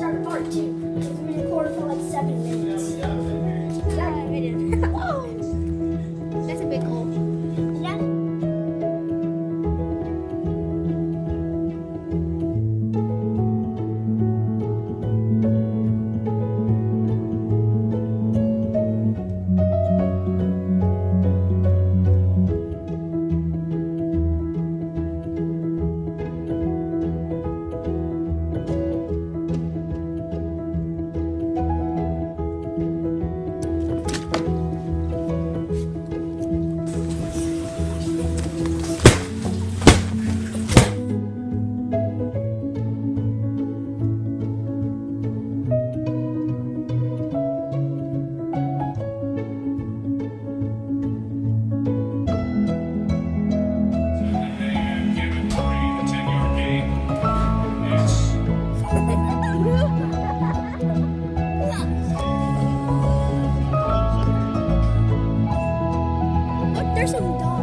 start a part 2. Because we recorded for like 7 minutes. Yeah, we did. That's a big hole. Yeah. Look, there's some dogs.